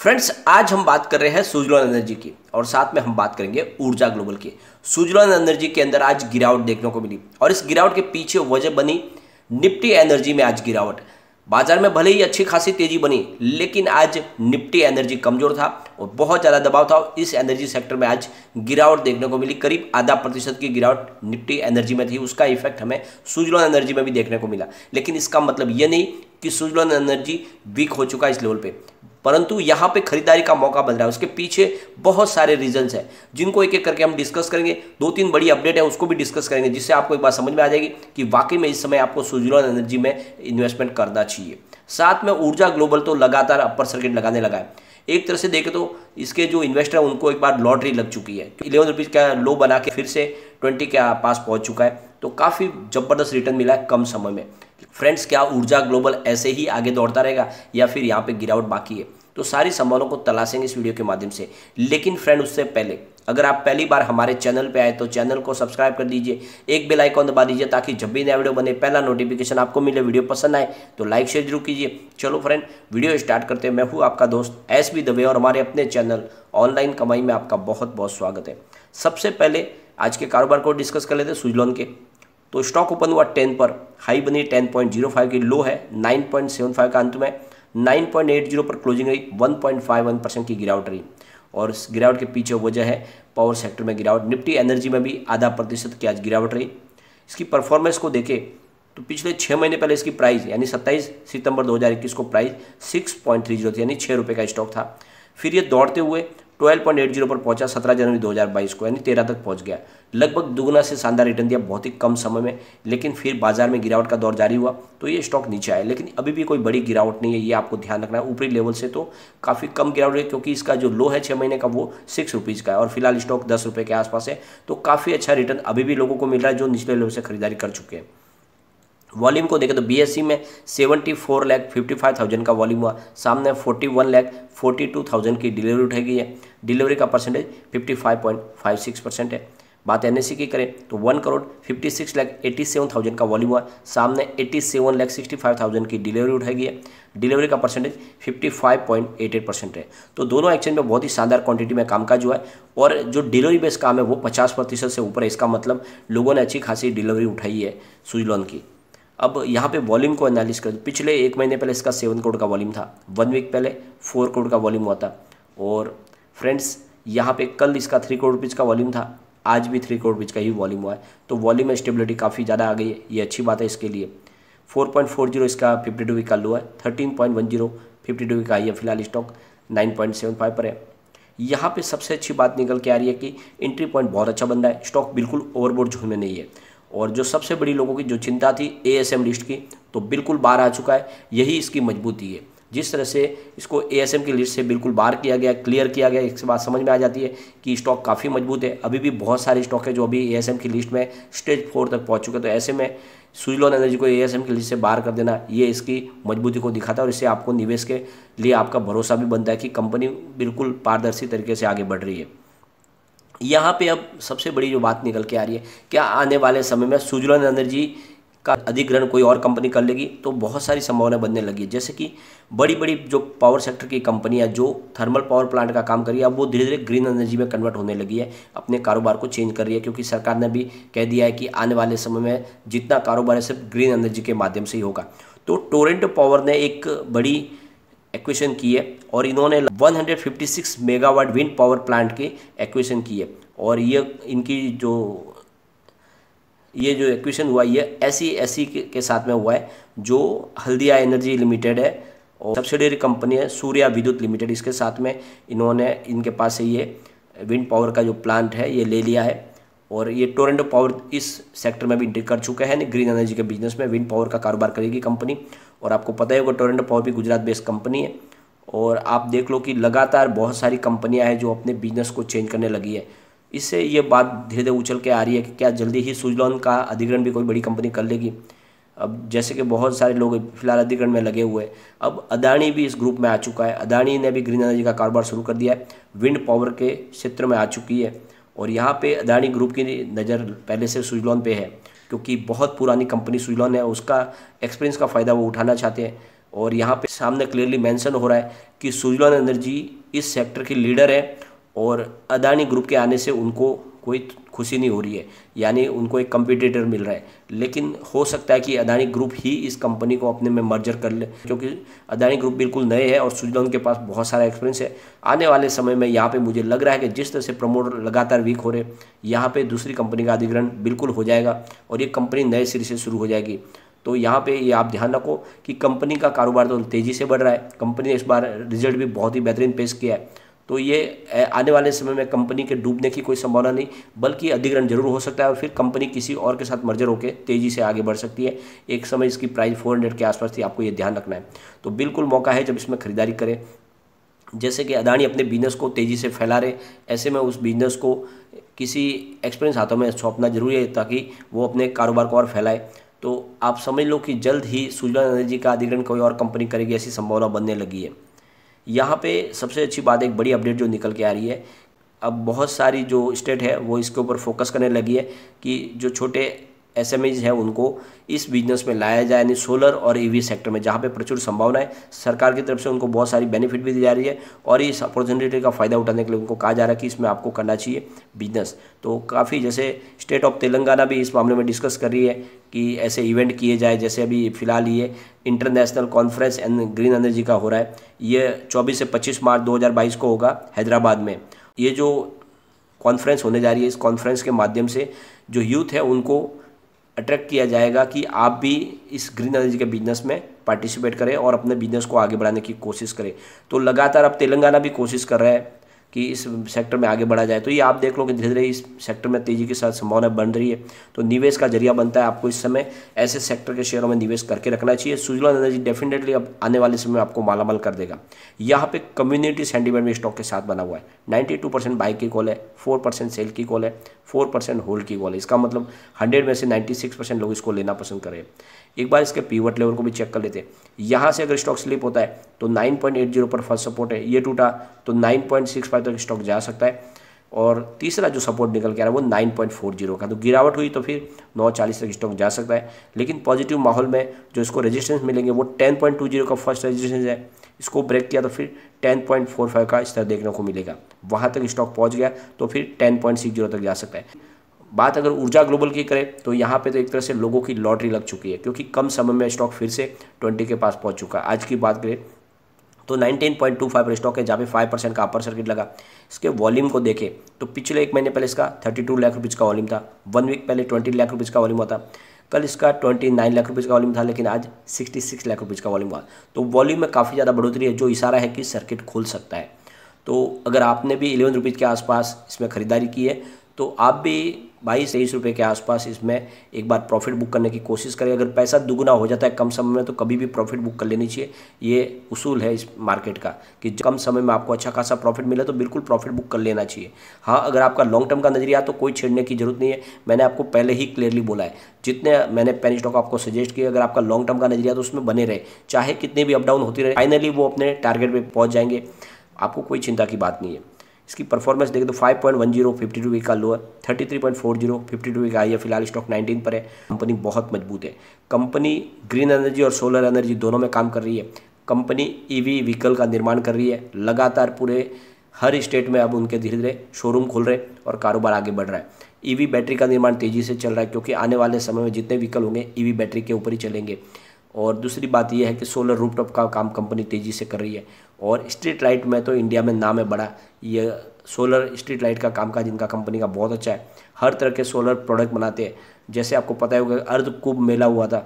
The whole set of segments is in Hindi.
फ्रेंड्स, आज हम बात कर रहे हैं सुजलॉन एनर्जी की और साथ में हम बात करेंगे ऊर्जा ग्लोबल की। सुजलॉन एनर्जी के अंदर आज गिरावट देखने को मिली और इस गिरावट के पीछे वजह बनी निफ्टी एनर्जी में आज गिरावट। बाजार में भले ही अच्छी खासी तेजी बनी, लेकिन आज निफ्टी एनर्जी कमजोर था और बहुत ज़्यादा दबाव था। इस एनर्जी सेक्टर में आज गिरावट देखने को मिली, करीब आधा प्रतिशत की गिरावट निफ्टी एनर्जी में थी। उसका इफेक्ट हमें सुजलॉन एनर्जी में भी देखने को मिला, लेकिन इसका मतलब ये नहीं कि सुजलॉन एनर्जी वीक हो चुका है इस लेवल पे, परंतु यहाँ पे खरीदारी का मौका बन रहा है। उसके पीछे बहुत सारे रीजंस हैं जिनको एक एक करके हम डिस्कस करेंगे। दो तीन बड़ी अपडेट है उसको भी डिस्कस करेंगे, जिससे आपको एक बात समझ में आ जाएगी कि वाकई में इस समय आपको सुजलॉन एनर्जी में इन्वेस्टमेंट करना चाहिए। साथ में ऊर्जा ग्लोबल तो लगातार अपर सर्किट लगाने लगा है। एक तरह से देखें तो इसके जो इन्वेस्टर है उनको एक बार लॉटरी लग चुकी है। 11 रुपीज़ का लो बना के फिर से 20 के पास पहुंच चुका है, तो काफ़ी ज़बरदस्त रिटर्न मिला है कम समय में। फ्रेंड्स, क्या ऊर्जा ग्लोबल ऐसे ही आगे दौड़ता रहेगा या फिर यहाँ पे गिरावट बाकी है? तो सारी संभावनाओं को तलाशेंगे इस वीडियो के माध्यम से। लेकिन फ्रेंड, उससे पहले अगर आप पहली बार हमारे चैनल पे आए तो चैनल को सब्सक्राइब कर दीजिए, एक बेल आइकॉन दबा दीजिए ताकि जब भी नया वीडियो बने पहला नोटिफिकेशन आपको मिले। वीडियो पसंद आए तो लाइक शेयर जरूर कीजिए। चलो फ्रेंड, वीडियो स्टार्ट करते हैं। मैं हूँ आपका दोस्त एस बी दवे और हमारे अपने चैनल ऑनलाइन कमाई में आपका बहुत बहुत स्वागत है। सबसे पहले आज के कारोबार को डिस्कस कर लेते हैं सुजलॉन के। तो स्टॉक ओपन हुआ 10 पर, हाई बनी 10.05 की, लो है 9.75 का, अंत में 9.80 पर क्लोजिंग रही। 1.51% की गिरावट रही और इस गिरावट के पीछे वजह है पावर सेक्टर में गिरावट। निफ्टी एनर्जी में भी आधा प्रतिशत की आज गिरावट रही। इसकी परफॉर्मेंस को देखें तो पिछले 6 महीने पहले इसकी प्राइस यानी 27 सितंबर 2021 को प्राइस 6.30 थी, यानी 6 रुपये का स्टॉक था। फिर ये दौड़ते हुए 12.80 पर पहुंचा 17 जनवरी 2022 को, यानी 13 तक पहुंच गया। लगभग दुगना से शानदार रिटर्न दिया बहुत ही कम समय में, लेकिन फिर बाजार में गिरावट का दौर जारी हुआ तो ये स्टॉक नीचे आया। लेकिन अभी भी कोई बड़ी गिरावट नहीं है, ये आपको ध्यान रखना है। ऊपरी लेवल से तो काफ़ी कम गिरावट है, क्योंकि इसका जो लो है 6 महीने का वो 6 रुपीज़ का है और फिलहाल स्टॉक 10 रुपये के आसपास है। तो काफ़ी अच्छा रिटर्न अभी भी लोगों को मिल रहा है जो निचले लेवल से खरीदारी कर चुके हैं। वॉल्यूम को देखें तो बीएससी में 74,55,000 का वॉल्यूम हुआ, सामने 41,42,000 की डिलीवरी उठाई गई है। डिलीवरी का परसेंटेज 55.56% है। बात एनएससी की करें तो 1,56,87,000 का वॉल्यूम हुआ, सामने 87,65,000 की डिलीवरी उठाई गई है। डिलीवरी का परसेंटेज 55.88% है। तो दोनों एक्सचेंज में बहुत ही शानदार क्वांटिटी में कामकाज हुआ है और जो डिलीवरी बेस्ड काम है वो 50% से ऊपर है। इसका मतलब लोगों ने अच्छी खासी डिलीवरी उठाई है सुजलॉन की। अब यहाँ पे वॉल्यूम को एनालिस करें, पिछले 1 महीने पहले इसका 7 करोड़ का वॉल्यूम था, 1 वीक पहले 4 करोड़ का वॉल्यूम हुआ था। और फ्रेंड्स, यहाँ पे कल इसका 3 करोड़ रुपीज़ का वॉल्यूम था, आज भी 3 करोड़ रुपीज़ का ही वॉल्यूम हुआ है। तो वॉल्यूम में स्टेबिलिटी काफ़ी ज़्यादा आ गई है, ये अच्छी बात है इसके लिए। 4.40 इसका 52 वीक का लो है, 13.10 52 वीक का हाई है। फिलहाल स्टॉक 9.75 पर है। यहाँ पे सबसे अच्छी बात निकल के आ रही है कि एंट्री पॉइंट बहुत अच्छा बन रहा है, स्टॉक बिल्कुल ओवरबोर्ड जोन में नहीं है। और जो सबसे बड़ी लोगों की जो चिंता थी एएसएम लिस्ट की, तो बिल्कुल बाहर आ चुका है। यही इसकी मजबूती है। जिस तरह से इसको एएसएम की लिस्ट से बिल्कुल बाहर किया गया, क्लियर किया गया, इससे बात समझ में आ जाती है कि स्टॉक काफ़ी मजबूत है। अभी भी बहुत सारे स्टॉक है जो अभी एएसएम की लिस्ट में स्टेज 4 तक पहुंच चुके हैं। तो ऐसे में सुजलॉन एनर्जी को एएसएम की लिस्ट से बाहर कर देना, ये इसकी मजबूती को दिखाता है और इससे आपको निवेश के लिए आपका भरोसा भी बनता है कि कंपनी बिल्कुल पारदर्शी तरीके से आगे बढ़ रही है। यहाँ पे अब सबसे बड़ी जो बात निकल के आ रही है, क्या आने वाले समय में सुजलॉन एनर्जी का अधिग्रहण कोई और कंपनी कर लेगी? तो बहुत सारी संभावना बनने लगी है। जैसे कि बड़ी बड़ी जो पावर सेक्टर की कंपनियां जो थर्मल पावर प्लांट का काम कर रही है, अब वो धीरे धीरे ग्रीन एनर्जी में कन्वर्ट होने लगी है, अपने कारोबार को चेंज कर रही है। क्योंकि सरकार ने भी कह दिया है कि आने वाले समय में जितना कारोबार है सिर्फ ग्रीन एनर्जी के माध्यम से ही होगा। तो टोरेंटो पावर ने एक बड़ी एक्विजिशन की है और इन्होंने 156 मेगावाट विंड पावर प्लांट की एक्विजिशन की है। और ये इनकी जो एक्विजिशन हुआ ये एसई के साथ में हुआ है, जो हल्दिया एनर्जी लिमिटेड है और सब्सिडियरी कंपनी है सूर्या विद्युत लिमिटेड। इसके साथ में इन्होंने इनके पास से ये विंड पावर का जो प्लांट है ये ले लिया है। और ये टोरेंटो पावर इस सेक्टर में भी इंटर कर चुका है, ग्रीन एनर्जी के बिजनेस में विंड पावर का कारोबार करेगी कंपनी। और आपको पता ही होगा टोरेंटो पावर भी गुजरात बेस्ड कंपनी है। और आप देख लो कि लगातार बहुत सारी कंपनियां हैं जो अपने बिजनेस को चेंज करने लगी है। इससे ये बात धीरे धीरे उछल के आ रही है कि क्या जल्दी ही सुजलॉन का अधिग्रहण भी कोई बड़ी कंपनी कर लेगी। अब जैसे कि बहुत सारे लोग फिलहाल अधिग्रहण में लगे हुए हैं, अब अदानी भी इस ग्रुप में आ चुका है। अदानी ने भी ग्रीन एनर्जी का कारोबार शुरू कर दिया है, विंड पावर के क्षेत्र में आ चुकी है। और यहाँ पे अदानी ग्रुप की नज़र पहले से सुजलॉन पे है, क्योंकि बहुत पुरानी कंपनी सुजलॉन है, उसका एक्सपीरियंस का फ़ायदा वो उठाना चाहते हैं। और यहाँ पे सामने क्लियरली मेंशन हो रहा है कि सुजलॉन एनर्जी इस सेक्टर की लीडर है और अदानी ग्रुप के आने से उनको कोई खुशी नहीं हो रही है, यानी उनको एक कंपटीटर मिल रहा है। लेकिन हो सकता है कि अदानी ग्रुप ही इस कंपनी को अपने में मर्जर कर ले, क्योंकि अदानी ग्रुप बिल्कुल नए हैं और सुजलॉन के पास बहुत सारा एक्सपीरियंस है। आने वाले समय में यहाँ पे मुझे लग रहा है कि जिस तरह से प्रमोटर लगातार वीक हो रहे, यहाँ पे दूसरी कंपनी का अधिग्रहण बिल्कुल हो जाएगा और ये कंपनी नए सिरे से शुरू हो जाएगी। तो यहाँ पे ये आप ध्यान रखो कि कंपनी का कारोबार तो तेज़ी से बढ़ रहा है, कंपनी ने इस बार रिजल्ट भी बहुत ही बेहतरीन पेश किया है। तो ये आने वाले समय में कंपनी के डूबने की कोई संभावना नहीं, बल्कि अधिग्रहण जरूर हो सकता है और फिर कंपनी किसी और के साथ मर्जर होकर तेज़ी से आगे बढ़ सकती है। एक समय इसकी प्राइस 400 के आसपास थी, आपको ये ध्यान रखना है। तो बिल्कुल मौका है जब इसमें खरीदारी करें। जैसे कि अदानी अपने बिजनेस को तेज़ी से फैला रहे, ऐसे में उस बिजनेस को किसी एक्सपीरियंस हाथों में सौंपना जरूरी है ताकि वो अपने कारोबार को और फैलाए। तो आप समझ लो कि जल्द ही सुजलॉन एनर्जी का अधिग्रहण कोई और कंपनी करेगी, ऐसी संभावना बनने लगी है। यहाँ पे सबसे अच्छी बात, एक बड़ी अपडेट जो निकल के आ रही है, अब बहुत सारी जो स्टेट है वो इसके ऊपर फोकस करने लगी है कि जो छोटे एसएमईज हैं उनको इस बिजनेस में लाया जाए, यानी सोलर और ईवी सेक्टर में, जहाँ पे प्रचुर संभावना है। सरकार की तरफ से उनको बहुत सारी बेनिफिट भी दी जा रही है और इस अपॉर्चुनिटी का फ़ायदा उठाने के लिए उनको कहा जा रहा है कि इसमें आपको करना चाहिए बिजनेस। तो काफ़ी, जैसे स्टेट ऑफ तेलंगाना भी इस मामले में डिस्कस कर रही है कि ऐसे इवेंट किए जाए, जैसे अभी फिलहाल ये international conference and green energy का हो रहा है, ये 24 से 25 मार्च 2022 को होगा हैदराबाद में। ये जो कॉन्फ्रेंस होने जा रही है, इस कॉन्फ्रेंस के माध्यम से जो यूथ है उनको अट्रैक्ट किया जाएगा कि आप भी इस ग्रीन एनर्जी के बिजनेस में पार्टिसिपेट करें और अपने बिजनेस को आगे बढ़ाने की कोशिश करें। तो लगातार अब तेलंगाना भी कोशिश कर रहा है कि इस सेक्टर में आगे बढ़ा जाए। तो ये आप देख लो कि धीरे धीरे इस सेक्टर में तेज़ी के साथ संभावना बन रही है। तो निवेश का जरिया बनता है, आपको इस समय ऐसे सेक्टर के शेयरों में निवेश करके रखना चाहिए। सुजलॉन एनर्जी डेफिनेटली अब आने वाले समय में आपको मालामाल कर देगा। यहाँ पे कम्युनिटी सेंटीमेंट में स्टॉक के साथ बना हुआ है। 92% बाई की कॉल है, 4% सेल की कॉल है, 4% होल्ड की कॉल है। इसका मतलब 100 में से 96% लोग इसको लेना पसंद करें। एक बार इसके पीवट लेवल को भी चेक कर लेते हैं। यहाँ से अगर स्टॉक स्लिप होता है तो 9.80 पर फर्स्ट सपोर्ट है, ये टूटा तो 9.65 तक स्टॉक जा सकता है। और तीसरा जो सपोर्ट निकल के आ रहा है वो 9.40 का, तो गिरावट हुई तो फिर 9.40 तक स्टॉक जा सकता है। लेकिन पॉजिटिव माहौल में जो इसको रेजिस्टेंस मिलेंगे वो 10.20 का फर्स्ट रेजिस्टेंस है, इसको ब्रेक किया तो फिर 10.45 का स्तर देखने को मिलेगा। वहाँ तक स्टॉक पहुँच गया तो फिर 10.60 तक जा सकता है। बात अगर ऊर्जा ग्लोबल की करें तो यहाँ पे तो एक तरह से लोगों की लॉटरी लग चुकी है, क्योंकि कम समय में स्टॉक फिर से 20 के पास पहुँच चुका है। आज की बात करें तो 19.25 पर स्टॉक है, जहाँ पे 5% का अपर सर्किट लगा। इसके वॉल्यूम को देखें तो पिछले एक महीने पहले इसका 32 लाख रुपये का वॉल्यूम था, 1 वीक पहले 20 लाख रुपये का वॉल्यूम हुआ था, कल इसका 29 लाख रुपये का वॉल्यूम था, लेकिन आज 66 लाख रुपये का वॉल्यूम हुआ। तो वॉल्यूम में काफ़ी ज़्यादा बढ़ोतरी है, जो इशारा है कि सर्किट खुल सकता है। तो अगर आपने भी 11 रुपये के आसपास इसमें ख़रीदारी की है तो आप भी 22-23 रुपये के आसपास इसमें एक बार प्रॉफिट बुक करने की कोशिश करें। अगर पैसा दुगुना हो जाता है कम समय में तो कभी भी प्रॉफिट बुक कर लेनी चाहिए। ये उसूल है इस मार्केट का कि कम समय में आपको अच्छा खासा प्रॉफिट मिले तो बिल्कुल प्रॉफिट बुक कर लेना चाहिए। हाँ, अगर आपका लॉन्ग टर्म का नजरिया तो कोई छेड़ने की जरूरत नहीं है। मैंने आपको पहले ही क्लियरली बोला है, जितने मैंने पेनी स्टॉक आपको सजेस्ट किया, अगर आपका लॉन्ग टर्म का नजरिया तो उसमें बने रहे, चाहे कितने भी अप डाउन होती रहे, फाइनली वो अपने टारगेट पर पहुँच जाएंगे। आपको कोई चिंता की बात नहीं है। इसकी परफॉर्मेंस देखें तो 5.10 52 वीक का लो है, 33.40 52 वीक हाई है। फिलहाल स्टॉक 19 पर है। कंपनी बहुत मजबूत है। कंपनी ग्रीन एनर्जी और सोलर एनर्जी दोनों में काम कर रही है। कंपनी ईवी व्हीकल का निर्माण कर रही है। लगातार पूरे हर स्टेट में अब उनके धीरे धीरे शोरूम खुल रहे हैं और कारोबार आगे बढ़ रहा है। ईवी बैटरी का निर्माण तेज़ी से चल रहा है, क्योंकि आने वाले समय में जितने व्हीकल होंगे ईवी बैटरी के ऊपर ही चलेंगे। और दूसरी बात यह है कि सोलर रूफटॉप का काम कंपनी तेज़ी से कर रही है। और स्ट्रीट लाइट में तो इंडिया में नाम है बड़ा, ये सोलर स्ट्रीट लाइट का कामकाज इनका कंपनी का बहुत अच्छा है। हर तरह के सोलर प्रोडक्ट बनाते हैं। जैसे आपको पता होगा अर्ध कुंभ मेला हुआ था,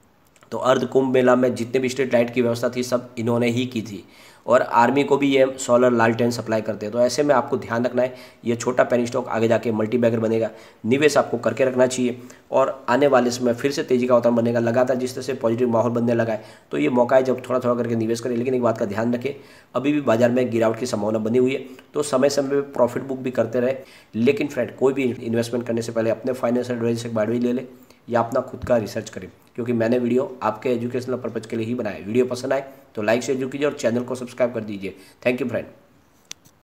तो अर्ध कुंभ मेला में जितने भी स्ट्रीट लाइट की व्यवस्था थी सब इन्होंने ही की थी। और आर्मी को भी ये सोलर लालटेन सप्लाई करते हैं। तो ऐसे में आपको ध्यान रखना है, ये छोटा पेनी स्टॉक आगे जाके मल्टी बैगर बनेगा। निवेश आपको करके रखना चाहिए और आने वाले समय फिर से तेजी का वातावरण बनेगा। लगातार जिस तरह से पॉजिटिव माहौल बनने लगा है तो ये मौका है जब थोड़ा थोड़ा करके निवेश करें। लेकिन एक बात का ध्यान रखें, अभी भी बाजार में गिरावट की संभावना बनी हुई है, तो समय समय पर प्रॉफिट बुक भी करते रहे। लेकिन फ्रेंड, कोई भी इन्वेस्टमेंट करने से पहले अपने फाइनेंशियल एडवाइजर से एडवाइस ले ले या अपना खुद का रिसर्च करें, क्योंकि मैंने वीडियो आपके एजुकेशनल पर्पज के लिए ही बनाया। वीडियो पसंद आए तो लाइक शेयर जरूर कीजिए और चैनल को सब्सक्राइब कर दीजिए। Thank you friend.